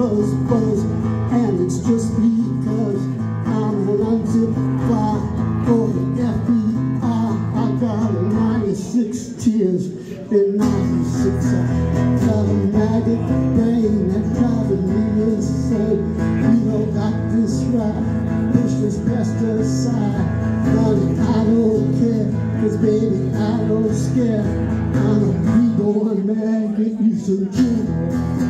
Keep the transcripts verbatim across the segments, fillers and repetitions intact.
buzz, buzz, and it's just because I'm an unzip fly for the F B I. I got a ninety-six tears in ninety-six. I got a maggot brain that's driving me insane. You don't got this right, push this pesticide. Honey, I don't care, cause baby, I don't scare. I'm a reborn man, get you some gin.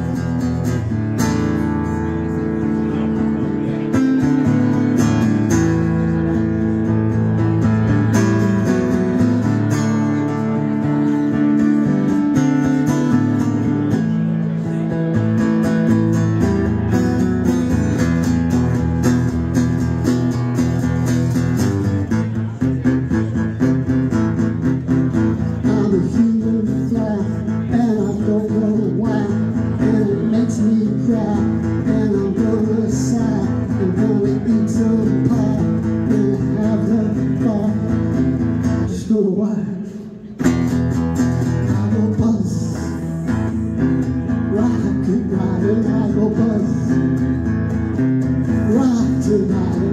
Tonight.